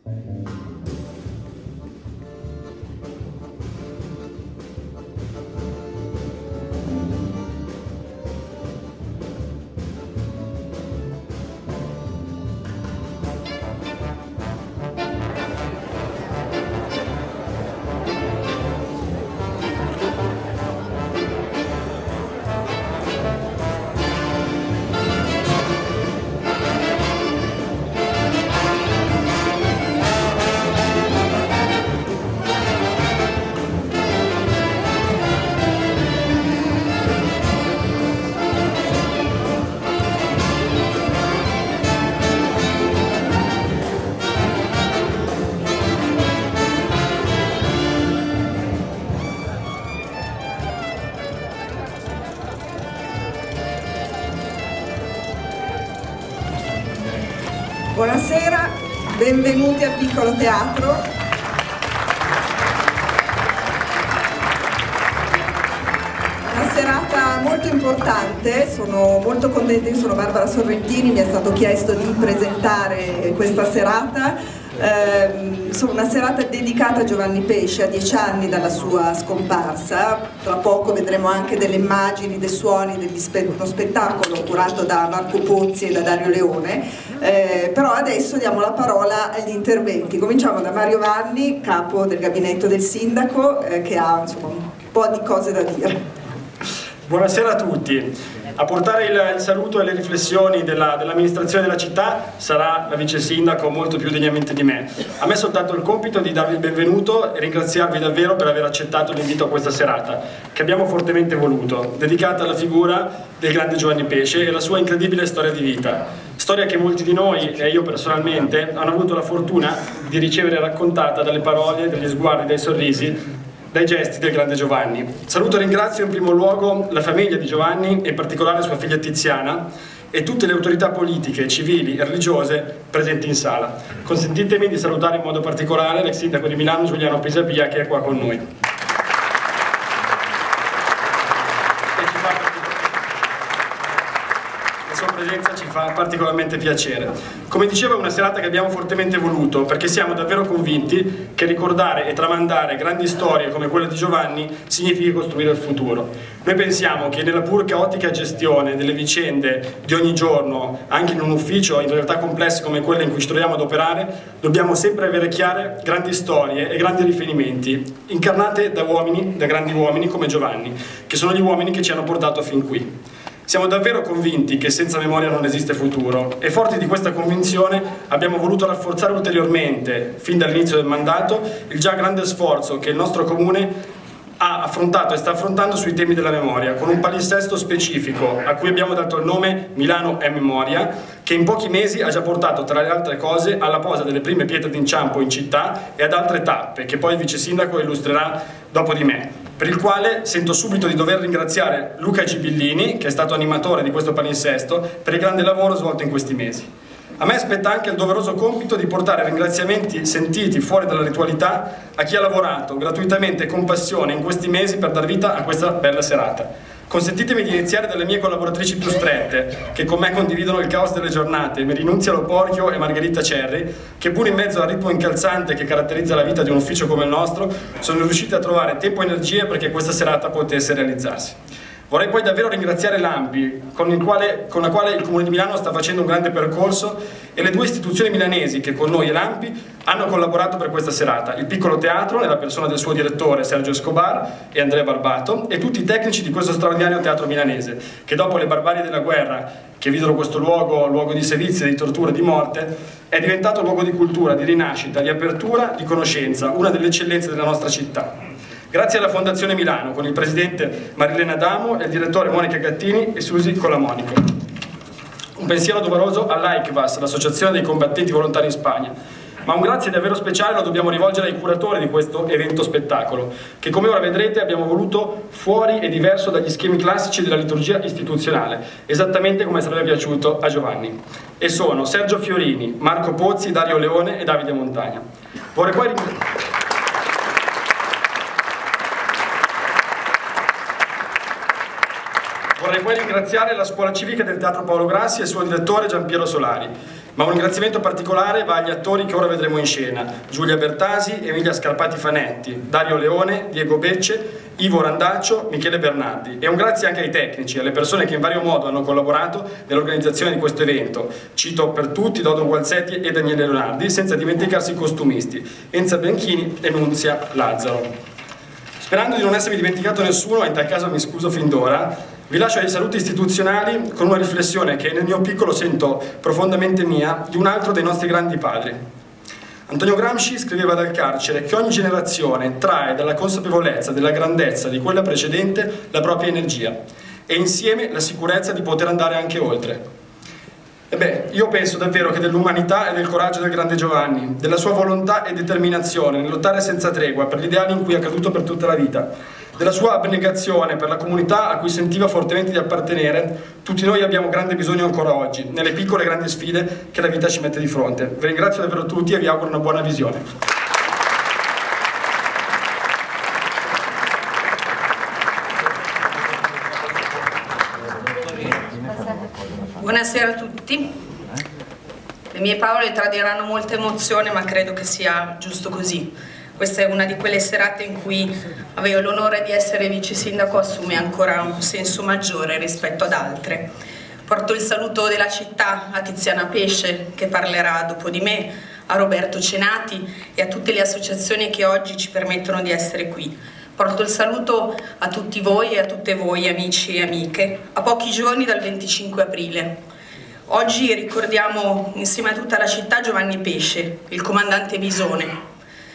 Buonasera, benvenuti al Piccolo Teatro. Una serata molto importante, sono molto contenta, io sono Barbara Sorrentini, mi è stato chiesto di presentare questa serata. Una serata dedicata a Giovanni Pesce, a 10 anni dalla sua scomparsa. Tra poco vedremo anche delle immagini, dei suoni, uno spettacolo curato da Marco Pozzi e da Dario Leone, però adesso diamo la parola agli interventi. Cominciamo da Mario Vanni, capo del gabinetto del sindaco, che ha insomma un po' di cose da dire. Buonasera a tutti. A portare il saluto e le riflessioni dell'amministrazione della città sarà la vice sindaco molto più degnamente di me. A me è soltanto il compito di darvi il benvenuto e ringraziarvi davvero per aver accettato l'invito a questa serata, che abbiamo fortemente voluto, dedicata alla figura del grande Giovanni Pesce e alla sua incredibile storia di vita. Storia che molti di noi, e io personalmente, hanno avuto la fortuna di ricevere raccontata dalle parole, dagli sguardi, dai sorrisi, dai gesti del grande Giovanni. Saluto e ringrazio in primo luogo la famiglia di Giovanni, e in particolare sua figlia Tiziana, e tutte le autorità politiche, civili e religiose presenti in sala. Consentitemi di salutare in modo particolare l'ex sindaco di Milano Giuliano Pisapia, che è qua con noi. La sua presenza ci fa particolarmente piacere. Come dicevo, è una serata che abbiamo fortemente voluto, perché siamo davvero convinti che ricordare e tramandare grandi storie come quella di Giovanni significhi costruire il futuro. Noi pensiamo che nella pur caotica gestione delle vicende di ogni giorno, anche in un ufficio in realtà complesse come quelle in cui ci troviamo ad operare, dobbiamo sempre avere chiare grandi storie e grandi riferimenti, incarnate da uomini, da grandi uomini come Giovanni, che sono gli uomini che ci hanno portato fin qui. Siamo davvero convinti che senza memoria non esiste futuro, e forti di questa convinzione abbiamo voluto rafforzare ulteriormente, fin dall'inizio del mandato, il già grande sforzo che il nostro comune ha affrontato e sta affrontando sui temi della memoria, con un palinsesto specifico a cui abbiamo dato il nome Milano è Memoria, che in pochi mesi ha già portato, tra le altre cose, alla posa delle prime pietre d'inciampo in città e ad altre tappe che poi il vice sindaco illustrerà dopo di me, per il quale sento subito di dover ringraziare Luca Gibillini, che è stato animatore di questo palinsesto, per il grande lavoro svolto in questi mesi. A me spetta anche il doveroso compito di portare ringraziamenti sentiti fuori dalla ritualità a chi ha lavorato gratuitamente e con passione in questi mesi per dar vita a questa bella serata. Consentitemi di iniziare dalle mie collaboratrici più strette, che con me condividono il caos delle giornate, Merinunzia Loporchio e Margherita Cerri, che pur in mezzo al ritmo incalzante che caratterizza la vita di un ufficio come il nostro, sono riuscite a trovare tempo e energie perché questa serata potesse realizzarsi. Vorrei poi davvero ringraziare l'ANPI, con la quale il Comune di Milano sta facendo un grande percorso, e le due istituzioni milanesi che con noi e l'ANPI hanno collaborato per questa serata: il Piccolo Teatro, nella persona del suo direttore Sergio Escobar e Andrea Barbato, e tutti i tecnici di questo straordinario teatro milanese, che dopo le barbarie della guerra che videro questo luogo di sevizie, di tortura e di morte, è diventato luogo di cultura, di rinascita, di apertura, di conoscenza, una delle eccellenze della nostra città. Grazie alla Fondazione Milano, con il presidente Marilena Adamo e il direttore Monica Gattini e Susi Colamonico. Un pensiero doveroso all'AICVAS, l'Associazione dei Combattenti Volontari in Spagna. Ma un grazie davvero speciale lo dobbiamo rivolgere ai curatori di questo evento spettacolo, che come ora vedrete abbiamo voluto fuori e diverso dagli schemi classici della liturgia istituzionale, esattamente come sarebbe piaciuto a Giovanni. E sono Sergio Fiorini, Marco Pozzi, Dario Leone e Davide Montagna. Vorrei poi ringraziare la Scuola Civica del Teatro Paolo Grassi e il suo direttore Giampiero Solari, Ma un ringraziamento particolare va agli attori che ora vedremo in scena: Giulia Bertasi, Emilia Scarpati Fanetti, Dario Leone, Diego Becce, Ivo Randaccio, Michele Bernardi. E un grazie anche ai tecnici, alle persone che in vario modo hanno collaborato nell'organizzazione di questo evento. Cito per tutti Dodo Gualzetti e Daniele Leonardi, senza dimenticarsi i costumisti, Enza Bianchini e Nunzia Lazzaro. Sperando di non essermi dimenticato nessuno, e in tal caso mi scuso fin d'ora, vi lascio ai saluti istituzionali con una riflessione che nel mio piccolo sento profondamente mia, di un altro dei nostri grandi padri. Antonio Gramsci scriveva dal carcere che ogni generazione trae dalla consapevolezza della grandezza di quella precedente la propria energia e insieme la sicurezza di poter andare anche oltre. E beh, io penso davvero che dell'umanità e del coraggio del grande Giovanni, della sua volontà e determinazione nel lottare senza tregua per gli ideali in cui è caduto per tutta la vita, della sua abnegazione per la comunità a cui sentiva fortemente di appartenere, tutti noi abbiamo grande bisogno ancora oggi, nelle piccole e grandi sfide che la vita ci mette di fronte. Vi ringrazio davvero tutti e vi auguro una buona visione. Buonasera a tutti. Le mie parole tradiranno molta emozione, ma credo che sia giusto così. Questa è una di quelle serate in cui avevo l'onore di essere vice sindaco, assume ancora un senso maggiore rispetto ad altre. Porto il saluto della città a Tiziana Pesce, che parlerà dopo di me, a Roberto Cenati e a tutte le associazioni che oggi ci permettono di essere qui. Porto il saluto a tutti voi e a tutte voi, amici e amiche, a pochi giorni dal 25 aprile. Oggi ricordiamo insieme a tutta la città Giovanni Pesce, il comandante Visone.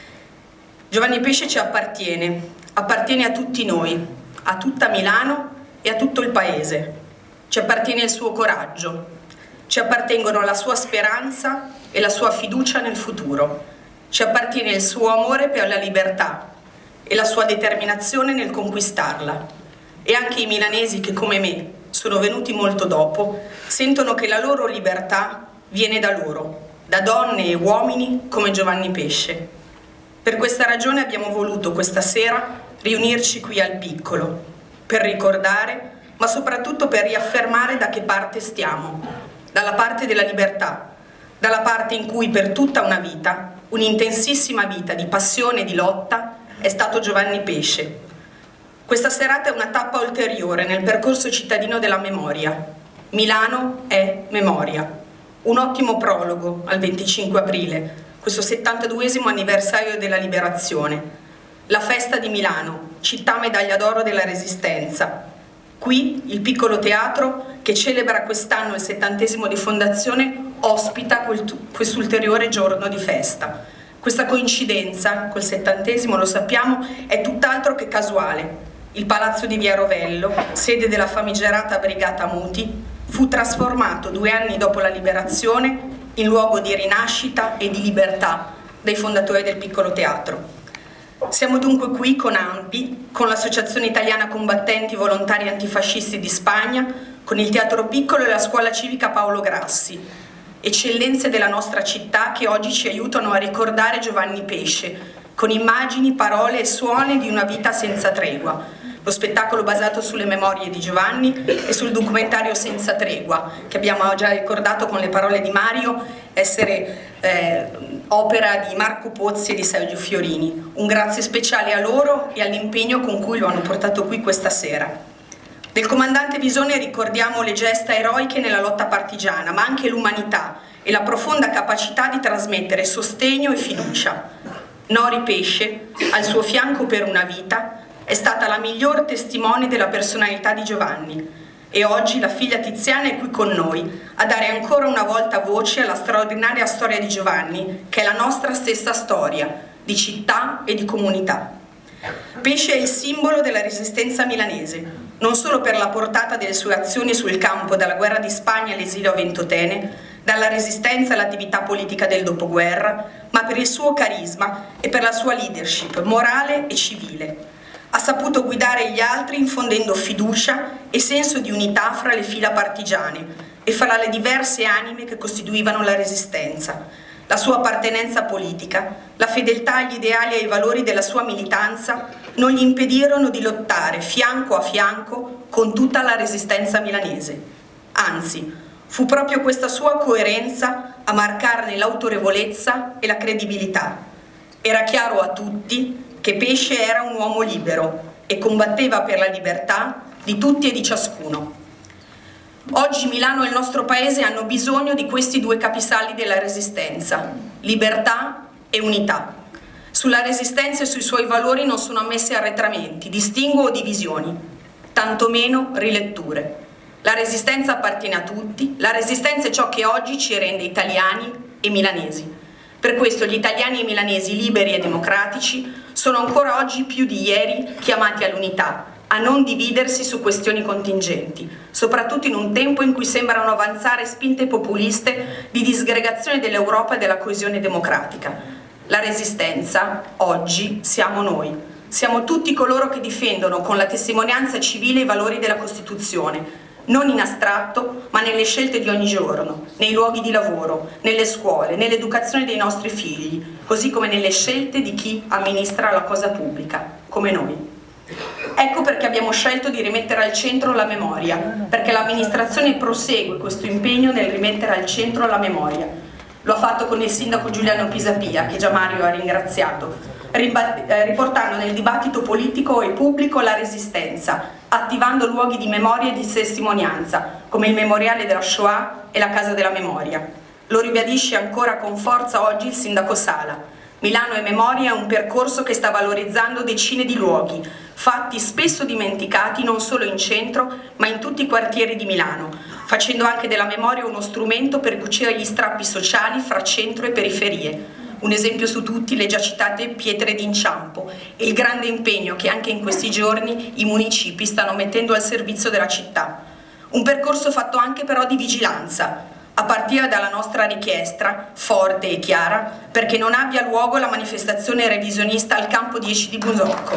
Giovanni Pesce ci appartiene a tutti noi, a tutta Milano e a tutto il paese. Ci appartiene il suo coraggio, ci appartengono la sua speranza e la sua fiducia nel futuro, ci appartiene il suo amore per la libertà e la sua determinazione nel conquistarla. E anche i milanesi che come me sono venuti molto dopo sentono che la loro libertà viene da loro, da donne e uomini come Giovanni Pesce. Per questa ragione abbiamo voluto questa sera riunirci qui al Piccolo, per ricordare, ma soprattutto per riaffermare da che parte stiamo, dalla parte della libertà, dalla parte in cui per tutta una vita, un'intensissima vita di passione e di lotta, è stato Giovanni Pesce. Questa serata è una tappa ulteriore nel percorso cittadino della memoria. Milano è memoria. Un ottimo prologo al 25 aprile, questo 72esimo anniversario della liberazione, la festa di Milano, città medaglia d'oro della Resistenza. Qui il Piccolo Teatro, che celebra quest'anno il 70° di fondazione, ospita quest'ulteriore giorno di festa. Questa coincidenza col 70°, lo sappiamo, è tutt'altro che casuale. Il palazzo di Via Rovello, sede della famigerata Brigata Muti, fu trasformato 2 anni dopo la liberazione in luogo di rinascita e di libertà dei fondatori del Piccolo Teatro. Siamo dunque qui con ANPI, con l'Associazione Italiana Combattenti Volontari Antifascisti di Spagna, con il Teatro Piccolo e la Scuola Civica Paolo Grassi, eccellenze della nostra città che oggi ci aiutano a ricordare Giovanni Pesce, con immagini, parole e suoni di una vita senza tregua. Lo spettacolo basato sulle memorie di Giovanni e sul documentario Senza Tregua, che abbiamo già ricordato con le parole di Mario, essere opera di Marco Pozzi e di Sergio Fiorini. Un grazie speciale a loro e all'impegno con cui lo hanno portato qui questa sera. Del comandante Visone ricordiamo le gesta eroiche nella lotta partigiana, ma anche l'umanità e la profonda capacità di trasmettere sostegno e fiducia. Nori Pesce, al suo fianco per una vita, è stata la miglior testimone della personalità di Giovanni e oggi la figlia Tiziana è qui con noi a dare ancora una volta voce alla straordinaria storia di Giovanni, che è la nostra stessa storia di città e di comunità. Pesce è il simbolo della resistenza milanese, non solo per la portata delle sue azioni sul campo dalla guerra di Spagna all'esilio a Ventotene, dalla resistenza all'attività politica del dopoguerra, ma per il suo carisma e per la sua leadership morale e civile. Ha saputo guidare gli altri infondendo fiducia e senso di unità fra le fila partigiane e fra le diverse anime che costituivano la resistenza. La sua appartenenza politica, la fedeltà agli ideali e ai valori della sua militanza non gli impedirono di lottare fianco a fianco con tutta la resistenza milanese. Anzi, fu proprio questa sua coerenza a a marcarne l'autorevolezza e la credibilità. Era chiaro a tutti che Pesce era un uomo libero e combatteva per la libertà di tutti e di ciascuno. Oggi Milano e il nostro paese hanno bisogno di questi due capisaldi della Resistenza, libertà e unità. Sulla Resistenza e sui suoi valori non sono ammessi arretramenti, distinguo o divisioni, tantomeno riletture. La Resistenza appartiene a tutti, la Resistenza è ciò che oggi ci rende italiani e milanesi. Per questo gli italiani e i milanesi liberi e democratici sono ancora oggi più di ieri chiamati all'unità, a non dividersi su questioni contingenti, soprattutto in un tempo in cui sembrano avanzare spinte populiste di disgregazione dell'Europa e della coesione democratica. La Resistenza, oggi, siamo noi. Siamo tutti coloro che difendono con la testimonianza civile i valori della Costituzione, non in astratto, ma nelle scelte di ogni giorno, nei luoghi di lavoro, nelle scuole, nell'educazione dei nostri figli, così come nelle scelte di chi amministra la cosa pubblica, come noi. Ecco perché abbiamo scelto di rimettere al centro la memoria, perché l'amministrazione prosegue questo impegno nel rimettere al centro la memoria. Lo ha fatto con il sindaco Giuliano Pisapia, che già Mario ha ringraziato, riportando nel dibattito politico e pubblico la Resistenza, attivando luoghi di memoria e di testimonianza, come il memoriale della Shoah e la Casa della Memoria. Lo ribadisce ancora con forza oggi il sindaco Sala. Milano e Memoria è un percorso che sta valorizzando decine di luoghi, fatti spesso dimenticati non solo in centro, ma in tutti i quartieri di Milano, facendo anche della memoria uno strumento per cucire gli strappi sociali fra centro e periferie. Un esempio su tutti, le già citate pietre d'inciampo e il grande impegno che anche in questi giorni i municipi stanno mettendo al servizio della città. Un percorso fatto anche però di vigilanza, a partire dalla nostra richiesta, forte e chiara, perché non abbia luogo la manifestazione revisionista al campo 10 di Busocco.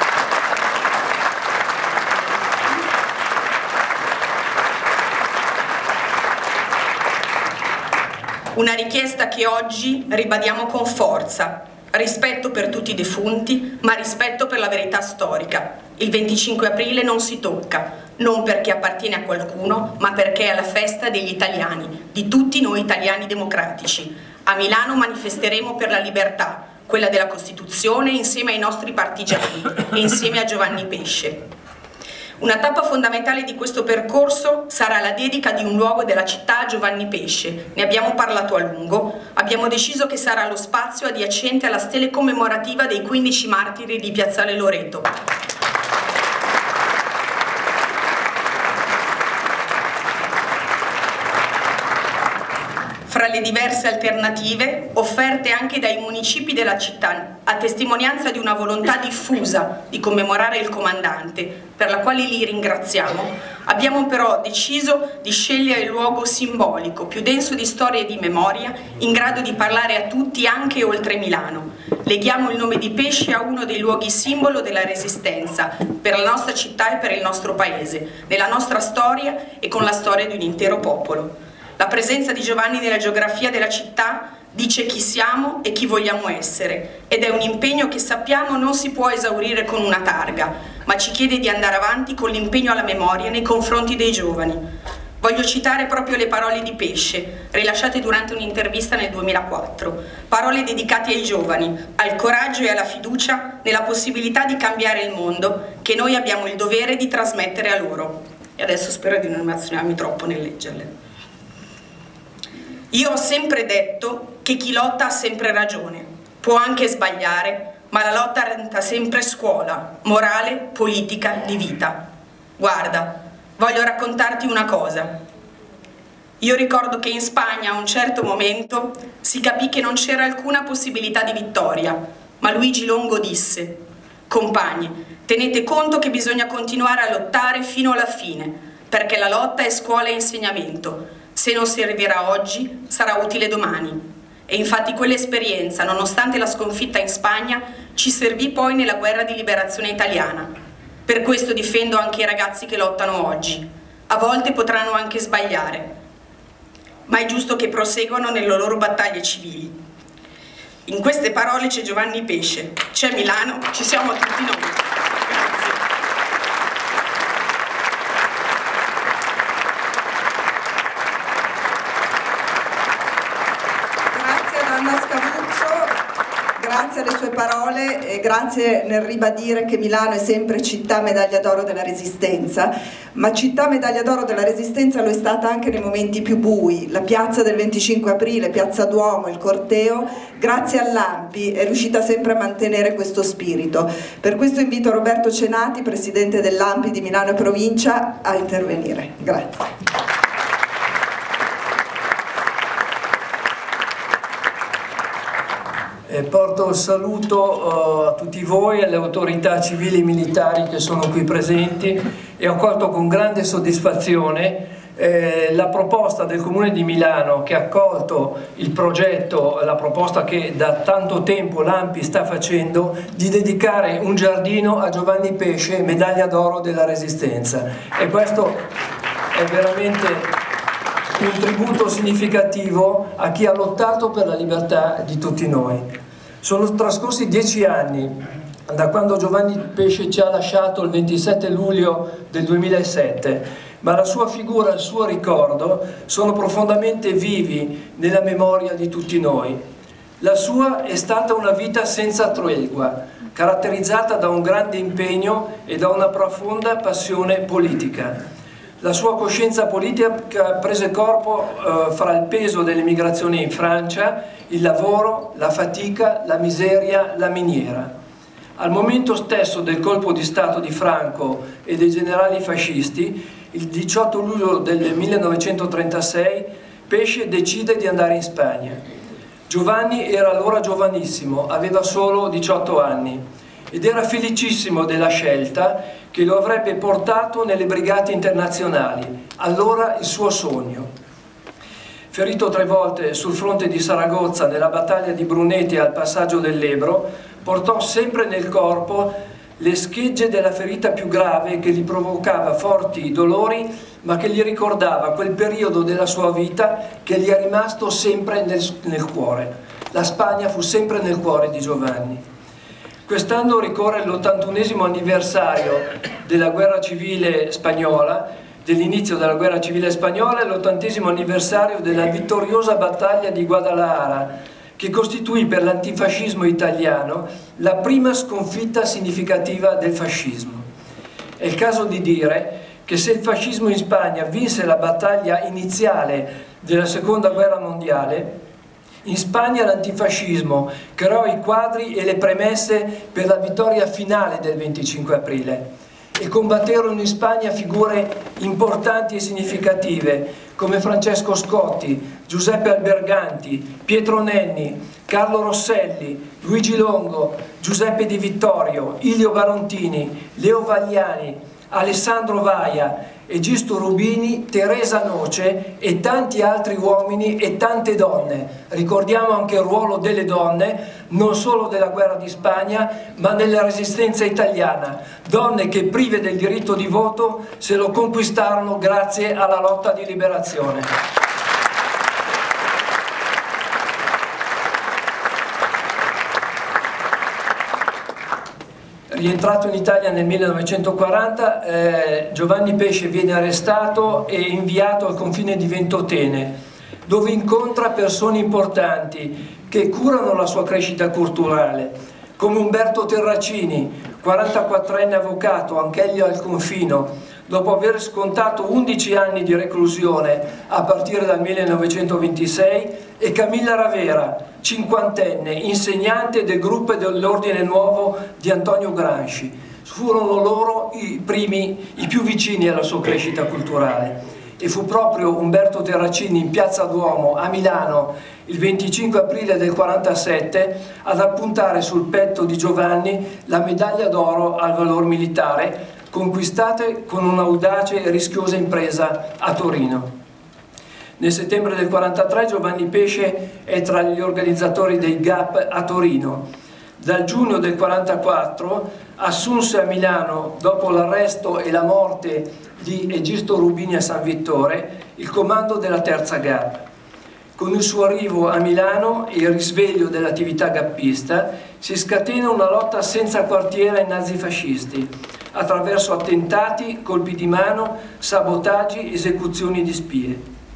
Una richiesta che oggi ribadiamo con forza: rispetto per tutti i defunti, ma rispetto per la verità storica. Il 25 aprile non si tocca, non perché appartiene a qualcuno, ma perché è la festa degli italiani, di tutti noi italiani democratici. A Milano manifesteremo per la libertà, quella della Costituzione, insieme ai nostri partigiani e insieme a Giovanni Pesce. Una tappa fondamentale di questo percorso sarà la dedica di un luogo della città a Giovanni Pesce. Ne abbiamo parlato a lungo, abbiamo deciso che sarà lo spazio adiacente alla stele commemorativa dei 15 martiri di Piazzale Loreto. Fra le diverse alternative offerte anche dai municipi della città, a testimonianza di una volontà diffusa di commemorare il comandante, per la quale li ringraziamo, abbiamo però deciso di scegliere il luogo simbolico, più denso di storia e di memoria, in grado di parlare a tutti anche oltre Milano. Leghiamo il nome di Pesce a uno dei luoghi simbolo della Resistenza, per la nostra città e per il nostro paese, nella nostra storia e con la storia di un intero popolo. La presenza di Giovanni nella geografia della città dice chi siamo e chi vogliamo essere, ed è un impegno che sappiamo non si può esaurire con una targa, ma ci chiede di andare avanti con l'impegno alla memoria nei confronti dei giovani. Voglio citare proprio le parole di Pesce, rilasciate durante un'intervista nel 2004, parole dedicate ai giovani, al coraggio e alla fiducia nella possibilità di cambiare il mondo che noi abbiamo il dovere di trasmettere a loro. E adesso spero di non emozionarmi troppo nel leggerle. Io ho sempre detto che chi lotta ha sempre ragione, può anche sbagliare, ma la lotta renta sempre scuola, morale, politica, di vita. Guarda, voglio raccontarti una cosa. Io ricordo che in Spagna a un certo momento si capì che non c'era alcuna possibilità di vittoria, ma Luigi Longo disse: compagni, tenete conto che bisogna continuare a lottare fino alla fine, perché la lotta è scuola e insegnamento. Se non servirà oggi, sarà utile domani. E infatti quell'esperienza, nonostante la sconfitta in Spagna, ci servì poi nella guerra di liberazione italiana. Per questo difendo anche i ragazzi che lottano oggi. A volte potranno anche sbagliare, ma è giusto che proseguano nelle loro battaglie civili. In queste parole c'è Giovanni Pesce, c'è Milano, ci siamo tutti noi. Grazie. Anna Scavuzzo, grazie alle sue parole e grazie nel ribadire che Milano è sempre città medaglia d'oro della Resistenza, ma città medaglia d'oro della Resistenza lo è stata anche nei momenti più bui. La piazza del 25 aprile, Piazza Duomo, il corteo, grazie all'ANPI è riuscita sempre a mantenere questo spirito. Per questo invito Roberto Cenati, presidente dell'ANPI di Milano e provincia, a intervenire. Grazie. Porto il saluto a tutti voi, alle autorità civili e militari che sono qui presenti, e ho accolto con grande soddisfazione la proposta del Comune di Milano, che ha accolto il progetto, la proposta che da tanto tempo l'ANPI sta facendo, di dedicare un giardino a Giovanni Pesce, medaglia d'oro della Resistenza. E questo è veramente un tributo significativo a chi ha lottato per la libertà di tutti noi. Sono trascorsi 10 anni da quando Giovanni Pesce ci ha lasciato il 27 luglio del 2007, ma la sua figura e il suo ricordo sono profondamente vivi nella memoria di tutti noi. La sua è stata una vita senza tregua, caratterizzata da un grande impegno e da una profonda passione politica. La sua coscienza politica prese corpo fra il peso dell'emigrazione in Francia, il lavoro, la fatica, la miseria, la miniera. Al momento stesso del colpo di Stato di Franco e dei generali fascisti, il 18 luglio del 1936, Pesce decide di andare in Spagna. Giovanni era allora giovanissimo, aveva solo 18 anni ed era felicissimo della scelta che lo avrebbe portato nelle brigate internazionali, allora il suo sogno. Ferito 3 volte sul fronte di Saragozza, nella battaglia di Brunete al passaggio dell'Ebro, portò sempre nel corpo le schegge della ferita più grave che gli provocava forti dolori, ma che gli ricordava quel periodo della sua vita che gli è rimasto sempre nel cuore. La Spagna fu sempre nel cuore di Giovanni. Quest'anno ricorre l'81° anniversario della guerra civile spagnola, dell'inizio della guerra civile spagnola, e l'80° anniversario della vittoriosa battaglia di Guadalajara, che costituì per l'antifascismo italiano la prima sconfitta significativa del fascismo. È il caso di dire che se il fascismo in Spagna vinse la battaglia iniziale della Seconda Guerra Mondiale, in Spagna l'antifascismo creò i quadri e le premesse per la vittoria finale del 25 aprile e combatterono in Spagna figure importanti e significative come Francesco Scotti, Giuseppe Alberganti, Pietro Nenni, Carlo Rosselli, Luigi Longo, Giuseppe Di Vittorio, Ilio Barontini, Leo Vagliani, Alessandro Vaia, Egisto Rubini, Teresa Noce e tanti altri uomini e tante donne. Ricordiamo anche il ruolo delle donne, non solo della guerra di Spagna, ma nella resistenza italiana. Donne che, prive del diritto di voto, se lo conquistarono grazie alla lotta di liberazione. Rientrato in Italia nel 1940, Giovanni Pesce viene arrestato e inviato al confine di Ventotene, dove incontra persone importanti che curano la sua crescita culturale, come Umberto Terracini, 44enne avvocato, anch'egli al confino, dopo aver scontato 11 anni di reclusione a partire dal 1926, e Camilla Ravera, 50enne, insegnante del gruppo dell'Ordine Nuovo di Antonio Gramsci. Furono loro i più vicini alla sua crescita culturale. E fu proprio Umberto Terracini in Piazza Duomo a Milano il 25 aprile del 47 ad appuntare sul petto di Giovanni la medaglia d'oro al valor militare, conquistate con un'audace e rischiosa impresa a Torino. Nel settembre del 43 Giovanni Pesce è tra gli organizzatori dei GAP a Torino. Dal giugno del 44 assunse a Milano, dopo l'arresto e la morte di Egisto Rubini a San Vittore, il comando della terza GAP. Con il suo arrivo a Milano e il risveglio dell'attività gappista si scatena una lotta senza quartiere ai nazifascisti, attraverso attentati, colpi di mano, sabotaggi, esecuzioni di spie.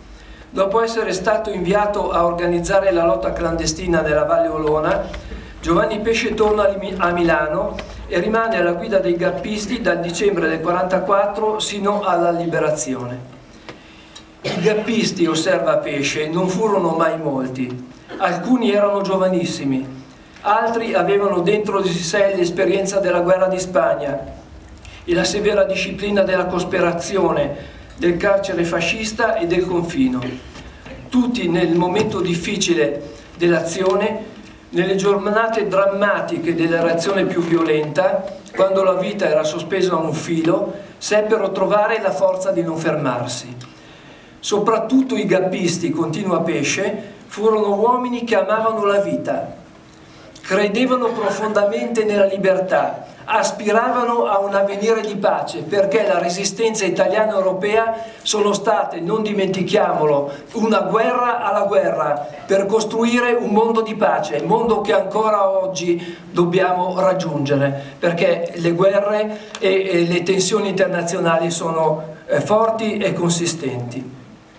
Dopo essere stato inviato a organizzare la lotta clandestina nella Valle Olona, Giovanni Pesce torna a Milano e rimane alla guida dei gappisti dal dicembre del 1944 sino alla liberazione. I gappisti, osserva Pesce, non furono mai molti. Alcuni erano giovanissimi, altri avevano dentro di sé l'esperienza della guerra di Spagna e la severa disciplina della cospirazione, del carcere fascista e del confino. Tutti nel momento difficile dell'azione, nelle giornate drammatiche della reazione più violenta, quando la vita era sospesa a un filo, seppero trovare la forza di non fermarsi. Soprattutto i gappisti, continua Pesce, furono uomini che amavano la vita, credevano profondamente nella libertà, aspiravano a un avvenire di pace, perché la resistenza italiana e europea sono state, non dimentichiamolo, una guerra alla guerra per costruire un mondo di pace, mondo che ancora oggi dobbiamo raggiungere, perché le guerre e le tensioni internazionali sono forti e consistenti.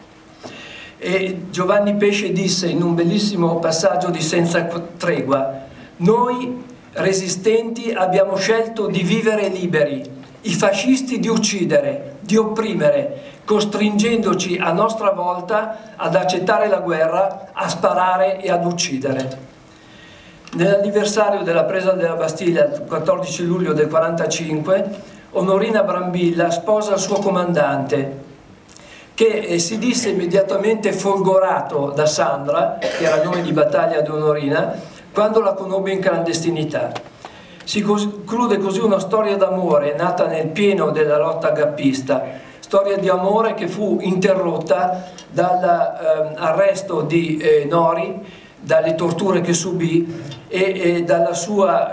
E Giovanni Pesce disse in un bellissimo passaggio di Senza tregua: noi resistenti abbiamo scelto di vivere liberi, i fascisti di uccidere, di opprimere, costringendoci a nostra volta ad accettare la guerra, a sparare e ad uccidere. Nell'anniversario della presa della Bastiglia, il 14 luglio del 1945, Onorina Brambilla sposa il suo comandante, che si disse immediatamente folgorato da Sandra, che era il nome di battaglia di Onorina, quando la conobbe in clandestinità. Si conclude così una storia d'amore nata nel pieno della lotta gappista, storia di amore che fu interrotta dall'arresto di Nori, dalle torture che subì e dalla sua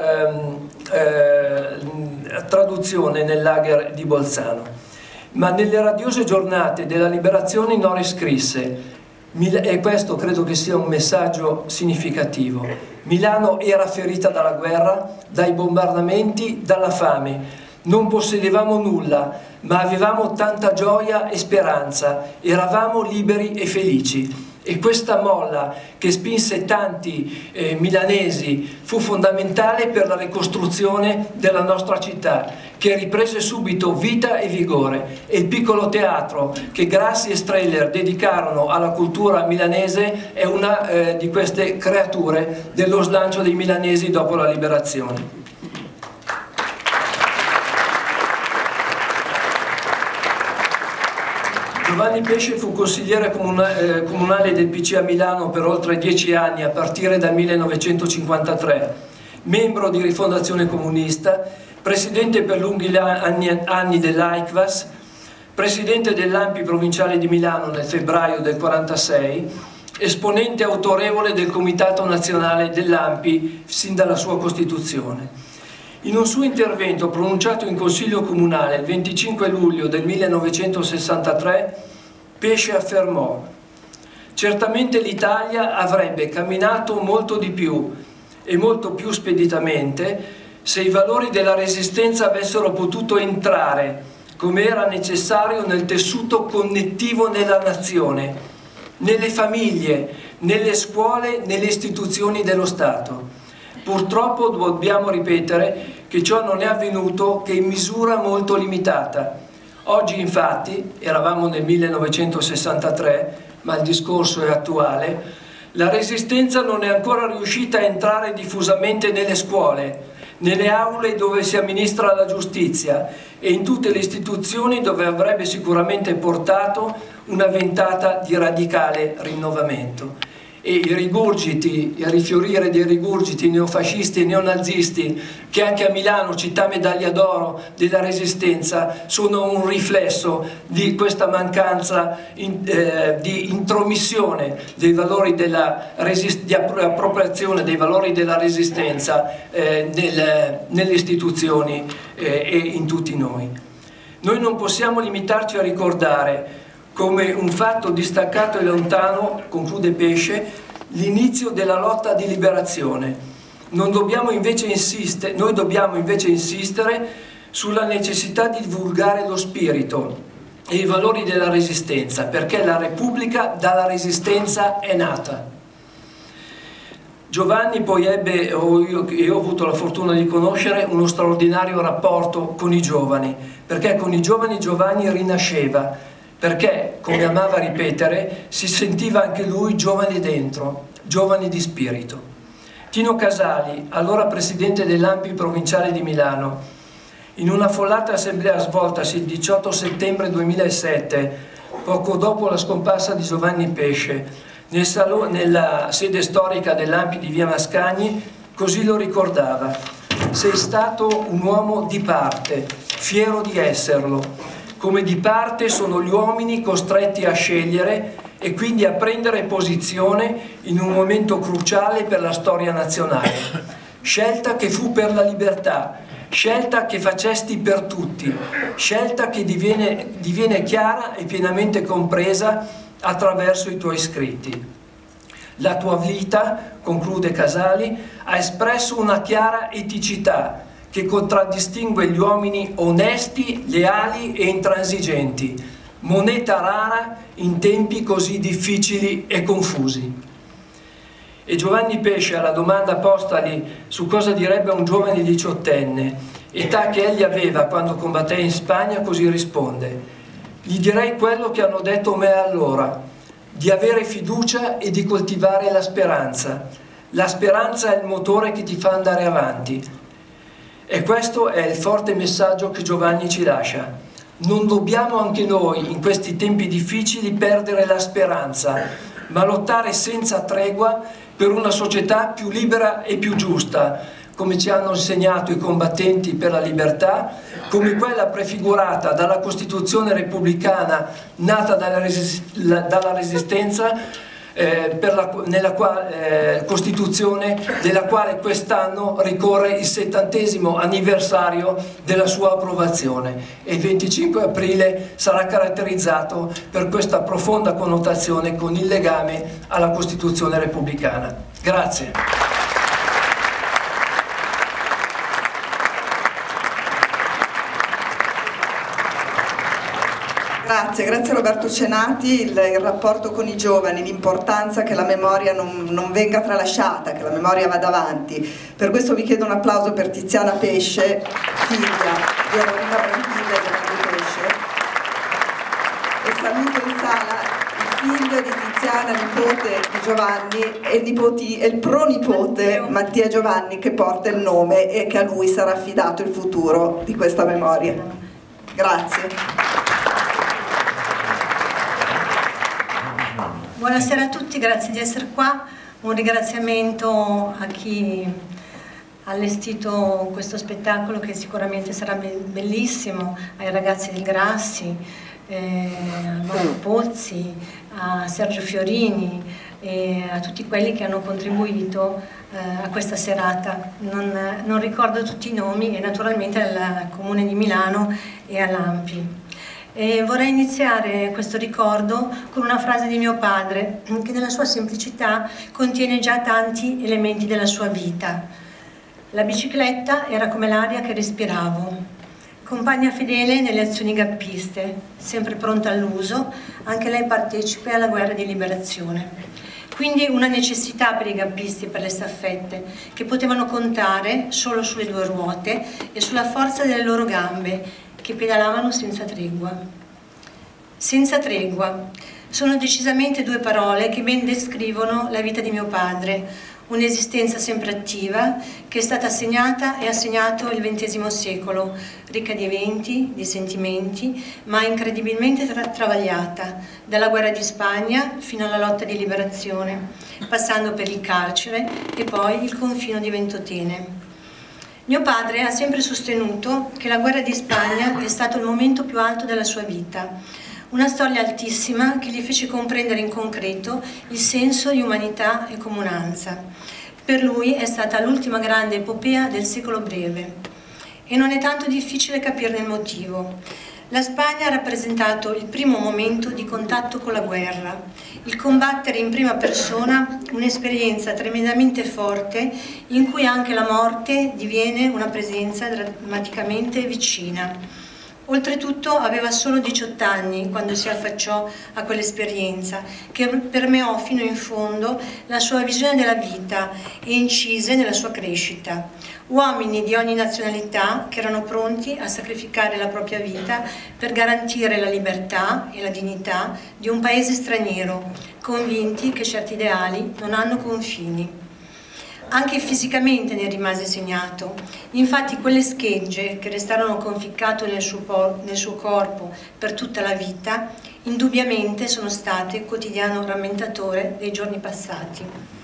traduzione nel lager di Bolzano. Ma nelle radiose giornate della liberazione Nori scrisse, e questo credo che sia un messaggio significativo: Milano era ferita dalla guerra, dai bombardamenti, dalla fame. Non possedevamo nulla, ma avevamo tanta gioia e speranza, eravamo liberi e felici. E questa molla che spinse tanti milanesi fu fondamentale per la ricostruzione della nostra città, che riprese subito vita e vigore. E il piccolo teatro che Grassi e Streller dedicarono alla cultura milanese è una di queste creature dello slancio dei milanesi dopo la liberazione. Giovanni Pesce fu consigliere comunale del PC a Milano per oltre 10 anni, a partire dal 1953, membro di Rifondazione Comunista, presidente per lunghi anni dell'AICVAS, presidente dell'ANPI provinciale di Milano nel febbraio del 1946, esponente autorevole del Comitato Nazionale dell'ANPI sin dalla sua costituzione. In un suo intervento pronunciato in Consiglio Comunale il 25 luglio del 1963, Pesce affermò: certamente l'Italia avrebbe camminato molto di più e molto più speditamente se i valori della Resistenza avessero potuto entrare, come era necessario, nel tessuto connettivo nella nazione, nelle famiglie, nelle scuole, nelle istituzioni dello Stato. Purtroppo dobbiamo ripetere che ciò non è avvenuto che in misura molto limitata. Oggi infatti, eravamo nel 1963, ma il discorso è attuale, la Resistenza non è ancora riuscita a entrare diffusamente nelle scuole, nelle aule dove si amministra la giustizia e in tutte le istituzioni dove avrebbe sicuramente portato una ventata di radicale rinnovamento. E i rigurgiti, il rifiorire dei rigurgiti neofascisti e neonazisti che anche a Milano, città medaglia d'oro della Resistenza, sono un riflesso di questa mancanza di intromissione dei valori di appropriazione dei valori della Resistenza nelle istituzioni e in tutti noi. Noi non possiamo limitarci a ricordare come un fatto distaccato e lontano, conclude Pesce, l'inizio della lotta di liberazione. Noi dobbiamo invece insistere sulla necessità di divulgare lo spirito, e i valori della Resistenza, perché la Repubblica dalla Resistenza è nata. Giovanni poi ebbe, io ho avuto la fortuna di conoscere, uno straordinario rapporto con i giovani, perché con i giovani Giovanni rinasceva, perché, come amava ripetere, si sentiva anche lui giovane dentro, giovane di spirito. Tino Casali, allora presidente dell'ANPI provinciale di Milano, in una affollata assemblea svoltasi il 18 settembre 2007, poco dopo la scomparsa di Giovanni Pesce, nella sede storica dell'ANPI di Via Mascagni, così lo ricordava: sei stato un uomo di parte, fiero di esserlo. Come di parte sono gli uomini costretti a scegliere e quindi a prendere posizione in un momento cruciale per la storia nazionale. Scelta che fu per la libertà, scelta che facesti per tutti, scelta che diviene chiara e pienamente compresa attraverso i tuoi scritti. La tua vita, conclude Casali, ha espresso una chiara eticità che contraddistingue gli uomini onesti, leali e intransigenti, moneta rara in tempi così difficili e confusi. E Giovanni Pesce, alla domanda postagli su cosa direbbe un giovane diciottenne, età che egli aveva quando combatté in Spagna, così risponde: gli direi quello che hanno detto me allora, di avere fiducia e di coltivare la speranza. La speranza è il motore che ti fa andare avanti. E questo è il forte messaggio che Giovanni ci lascia. Non dobbiamo anche noi, in questi tempi difficili, perdere la speranza, ma lottare senza tregua per una società più libera e più giusta, come ci hanno insegnato i combattenti per la libertà, come quella prefigurata dalla Costituzione repubblicana nata dalla Resistenza, Costituzione della quale quest'anno ricorre il 70° anniversario della sua approvazione, e il 25 aprile sarà caratterizzato per questa profonda connotazione con il legame alla Costituzione repubblicana. Grazie. Grazie Roberto Cenati. Il rapporto con i giovani, l'importanza che la memoria non venga tralasciata, che la memoria vada avanti. Per questo vi chiedo un applauso per Tiziana Pesce, figlia di Eroina Brambilla e Giovanni Pesce, e saluto in sala il figlio di Tiziana, nipote di Giovanni, e il pronipote Mattia Giovanni, che porta il nome e che a lui sarà affidato il futuro di questa memoria. Grazie. Buonasera a tutti, grazie di essere qua. Un ringraziamento a chi ha allestito questo spettacolo, che sicuramente sarà bellissimo, ai ragazzi del Grassi, a Marco Pozzi, a Sergio Fiorini e a tutti quelli che hanno contribuito a questa serata. Non ricordo tutti i nomi, e naturalmente al Comune di Milano e all'ANPI. E vorrei iniziare questo ricordo con una frase di mio padre, che nella sua semplicità contiene già tanti elementi della sua vita. La bicicletta era come l'aria che respiravo, compagna fedele nelle azioni gappiste, sempre pronta all'uso, anche lei partecipe alla guerra di liberazione. Quindi una necessità per i gappisti e per le staffette, che potevano contare solo sulle due ruote e sulla forza delle loro gambe, che pedalavano senza tregua. Senza tregua sono decisamente due parole che ben descrivono la vita di mio padre, un'esistenza sempre attiva che è stata segnata e ha segnato il XX secolo, ricca di eventi, di sentimenti, ma incredibilmente travagliata, dalla guerra di Spagna fino alla lotta di liberazione, passando per il carcere e poi il confino di Ventotene. Mio padre ha sempre sostenuto che la guerra di Spagna è stato il momento più alto della sua vita, una storia altissima che gli fece comprendere in concreto il senso di umanità e comunanza. Per lui è stata l'ultima grande epopea del secolo breve, e non è tanto difficile capirne il motivo. La Spagna ha rappresentato il primo momento di contatto con la guerra, il combattere in prima persona un'esperienza tremendamente forte in cui anche la morte diviene una presenza drammaticamente vicina. Oltretutto aveva solo 18 anni quando si affacciò a quell'esperienza, che permeò fino in fondo la sua visione della vita e incise nella sua crescita. Uomini di ogni nazionalità che erano pronti a sacrificare la propria vita per garantire la libertà e la dignità di un paese straniero, convinti che certi ideali non hanno confini. Anche fisicamente ne rimase segnato, infatti quelle schegge che restarono conficcate nel suo corpo per tutta la vita, indubbiamente sono state quotidiano rammentatore dei giorni passati.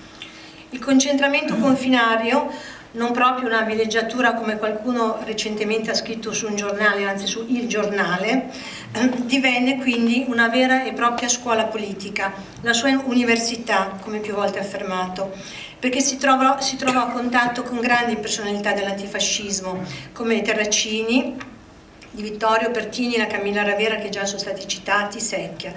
Il concentramento confinario, non proprio una villeggiatura come qualcuno recentemente ha scritto su un giornale, anzi su Il Giornale, divenne quindi una vera e propria scuola politica, la sua università, come più volte affermato, perché si trovò a contatto con grandi personalità dell'antifascismo, come Terracini, Di Vittorio, Pertini, la Camilla Ravera, che già sono stati citati, Secchia.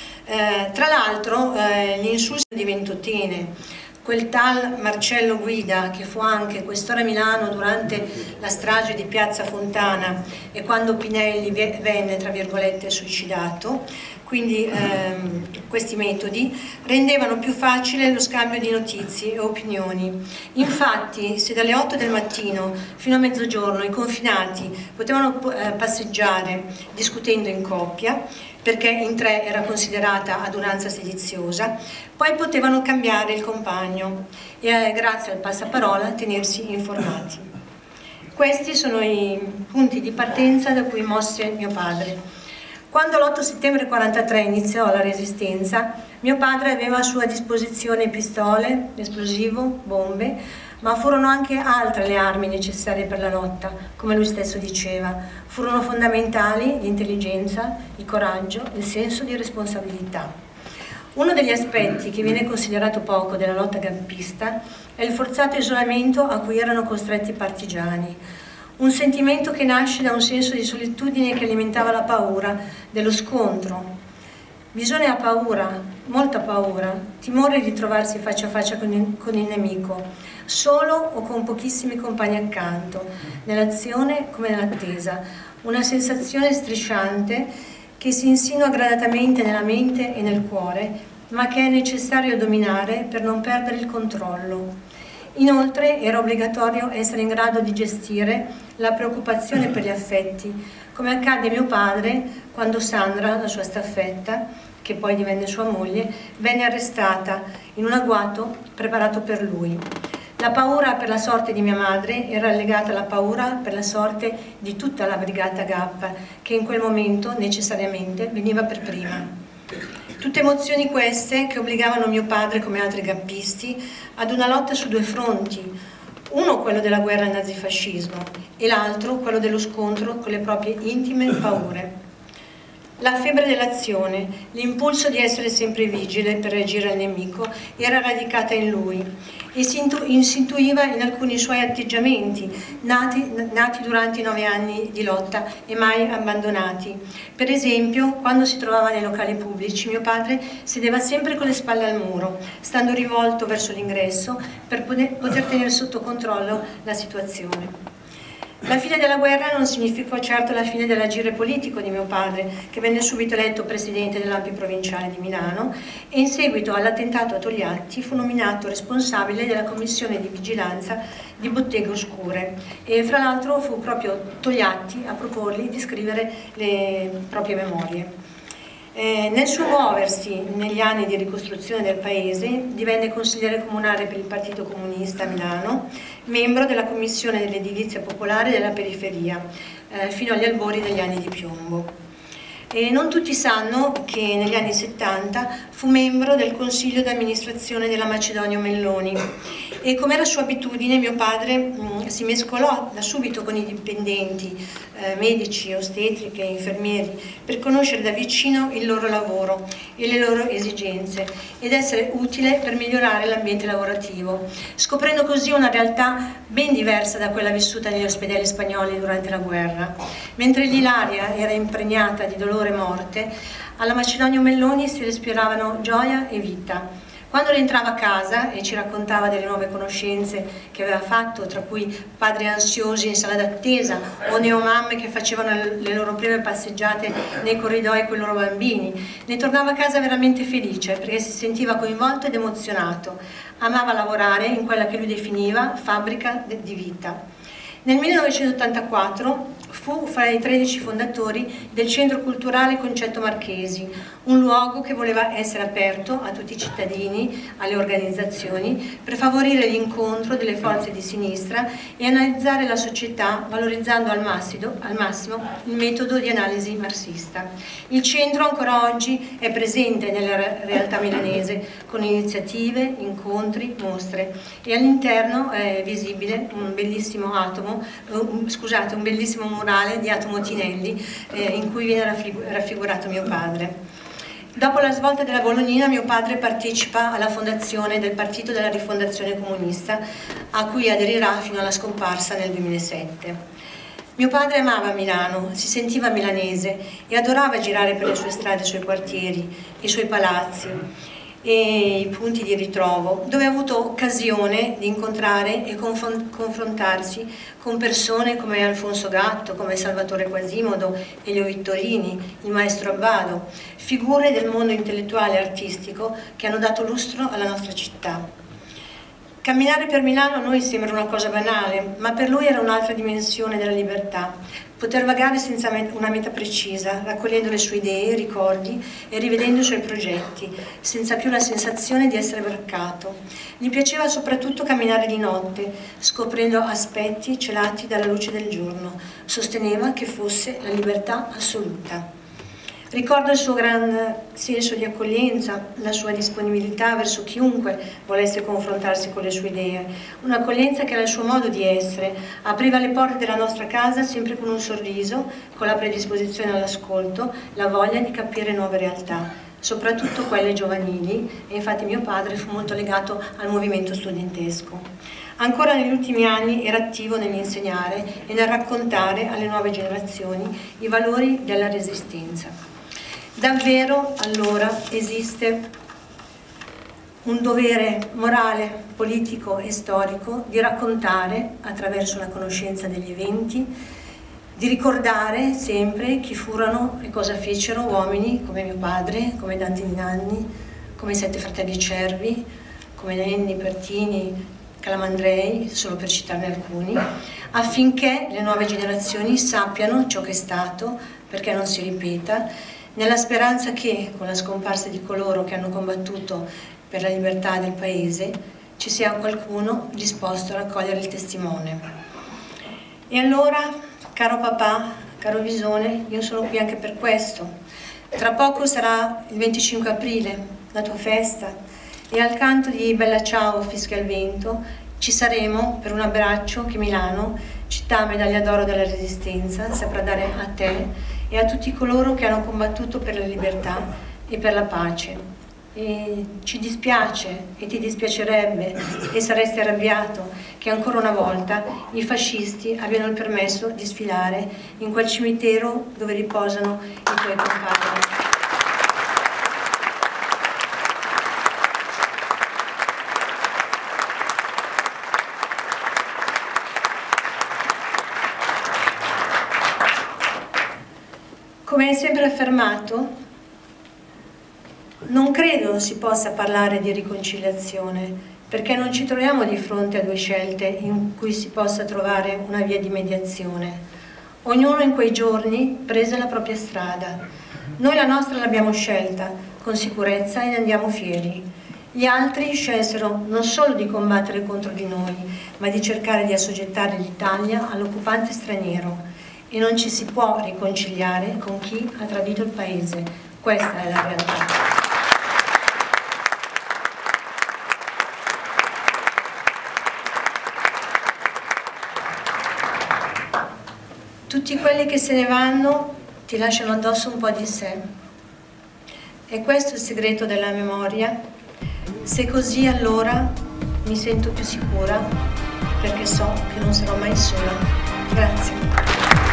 Tra l'altro gli insulti di Ventotene, quel tal Marcello Guida, che fu anche questore a Milano durante la strage di Piazza Fontana e quando Pinelli venne, tra virgolette, suicidato. Quindi questi metodi rendevano più facile lo scambio di notizie e opinioni. Infatti, se dalle 8 del mattino fino a mezzogiorno i confinati potevano passeggiare discutendo in coppia, perché in 3 era considerata adunanza sediziosa, poi potevano cambiare il compagno e grazie al passaparola tenersi informati. Questi sono i punti di partenza da cui mosse mio padre. Quando l'8 settembre 1943 iniziò la Resistenza, mio padre aveva a sua disposizione pistole, esplosivo, bombe, ma furono anche altre le armi necessarie per la lotta, come lui stesso diceva. Furono fondamentali l'intelligenza, il coraggio, il senso di responsabilità. Uno degli aspetti che viene considerato poco della lotta gappista è il forzato isolamento a cui erano costretti i partigiani. Un sentimento che nasce da un senso di solitudine che alimentava la paura dello scontro. Bisogna ha paura, molta paura, timore di trovarsi faccia a faccia con il nemico, solo o con pochissimi compagni accanto, nell'azione come nell'attesa, una sensazione strisciante che si insinua gradatamente nella mente e nel cuore, ma che è necessario dominare per non perdere il controllo. Inoltre era obbligatorio essere in grado di gestire la preoccupazione per gli affetti, come accadde a mio padre quando Sandra, la sua staffetta, che poi divenne sua moglie, venne arrestata in un agguato preparato per lui. La paura per la sorte di mia madre era legata alla paura per la sorte di tutta la brigata Gappa, che in quel momento necessariamente veniva per prima. Tutte emozioni queste che obbligavano mio padre, come altri gappisti, ad una lotta su 2 fronti, uno quello della guerra al nazifascismo e l'altro quello dello scontro con le proprie intime paure. La febbre dell'azione, l'impulso di essere sempre vigile per reagire al nemico era radicata in lui e si intuiva in alcuni suoi atteggiamenti nati durante i 9 anni di lotta e mai abbandonati. Per esempio, quando si trovava nei locali pubblici, mio padre sedeva sempre con le spalle al muro, stando rivolto verso l'ingresso per poter tenere sotto controllo la situazione. La fine della guerra non significò certo la fine dell'agire politico di mio padre, che venne subito eletto presidente dell'ANPI provinciale di Milano e in seguito all'attentato a Togliatti fu nominato responsabile della commissione di vigilanza di Botteghe Oscure e fra l'altro fu proprio Togliatti a proporgli di scrivere le proprie memorie. Nel suo muoversi negli anni di ricostruzione del paese divenne consigliere comunale per il Partito Comunista a Milano, membro della Commissione dell'Edilizia Popolare della Periferia, fino agli albori degli anni di piombo. E non tutti sanno che negli anni 70 fu membro del consiglio d'amministrazione della Macedonio Melloni e, come era sua abitudine, mio padre si mescolò da subito con i dipendenti, medici, ostetriche, infermieri, per conoscere da vicino il loro lavoro e le loro esigenze ed essere utile per migliorare l'ambiente lavorativo, scoprendo così una realtà ben diversa da quella vissuta negli ospedali spagnoli durante la guerra. Mentre l'Ilaria era impregnata di dolore e morte, alla Macedonio Melloni si respiravano gioia e vita. Quando rientrava a casa e ci raccontava delle nuove conoscenze che aveva fatto, tra cui padri ansiosi in sala d'attesa o neomamme che facevano le loro prime passeggiate nei corridoi con i loro bambini, ne tornava a casa veramente felice perché si sentiva coinvolto ed emozionato. Amava lavorare in quella che lui definiva fabbrica di vita. Nel 1984 fu fra i 13 fondatori del Centro Culturale Concetto Marchesi, un luogo che voleva essere aperto a tutti i cittadini, alle organizzazioni, per favorire l'incontro delle forze di sinistra e analizzare la società valorizzando al massimo il metodo di analisi marxista. Il centro ancora oggi è presente nella realtà milanese con iniziative, incontri, mostre e all'interno è visibile un bellissimo un bellissimo murale di Atomo Tinelli in cui viene raffigurato mio padre. Dopo la svolta della Bolognina mio padre partecipa alla fondazione del Partito della Rifondazione Comunista, a cui aderirà fino alla scomparsa nel 2007. Mio padre amava Milano, si sentiva milanese e adorava girare per le sue strade, i suoi quartieri, i suoi palazzi e i punti di ritrovo, dove ha avuto occasione di incontrare e confrontarsi con persone come Alfonso Gatto, come Salvatore Quasimodo, Elio Vittorini, il maestro Abbado, figure del mondo intellettuale e artistico che hanno dato lustro alla nostra città. Camminare per Milano a noi sembra una cosa banale, ma per lui era un'altra dimensione della libertà. Poter vagare senza una meta precisa, raccogliendo le sue idee, ricordi e rivedendo i suoi progetti, senza più la sensazione di essere braccato. Gli piaceva soprattutto camminare di notte, scoprendo aspetti celati dalla luce del giorno. Sosteneva che fosse la libertà assoluta. Ricordo il suo gran senso di accoglienza, la sua disponibilità verso chiunque volesse confrontarsi con le sue idee, un'accoglienza che era il suo modo di essere, apriva le porte della nostra casa sempre con un sorriso, con la predisposizione all'ascolto, la voglia di capire nuove realtà, soprattutto quelle giovanili, e infatti mio padre fu molto legato al movimento studentesco. Ancora negli ultimi anni era attivo nell'insegnare e nel raccontare alle nuove generazioni i valori della resistenza. Davvero allora esiste un dovere morale, politico e storico di raccontare attraverso la conoscenza degli eventi, di ricordare sempre chi furono e cosa fecero uomini come mio padre, come Dante di Nanni, come i 7 fratelli Cervi, come Nenni, Pertini, Calamandrei, solo per citarne alcuni, affinché le nuove generazioni sappiano ciò che è stato, perché non si ripeta, nella speranza che, con la scomparsa di coloro che hanno combattuto per la libertà del Paese, ci sia qualcuno disposto a raccogliere il testimone. E allora, caro papà, caro Visone, io sono qui anche per questo. Tra poco sarà il 25 aprile, la tua festa, e al canto di Bella Ciao fischia il vento, ci saremo per un abbraccio che Milano, città medaglia d'oro della Resistenza, saprà dare a te e a tutti coloro che hanno combattuto per la libertà e per la pace. E ci dispiace e ti dispiacerebbe e saresti arrabbiato che ancora una volta i fascisti abbiano il permesso di sfilare in quel cimitero dove riposano i tuoi compagni. Come hai sempre affermato, non credo si possa parlare di riconciliazione, perché non ci troviamo di fronte a due scelte in cui si possa trovare una via di mediazione. Ognuno in quei giorni prese la propria strada. Noi la nostra l'abbiamo scelta con sicurezza e ne andiamo fieri. Gli altri scelsero non solo di combattere contro di noi, ma di cercare di assoggettare l'Italia all'occupante straniero. E non ci si può riconciliare con chi ha tradito il Paese. Questa è la realtà. Tutti quelli che se ne vanno ti lasciano addosso un po' di sé. E questo è il segreto della memoria. Se così, allora mi sento più sicura, perché so che non sarò mai sola. Grazie.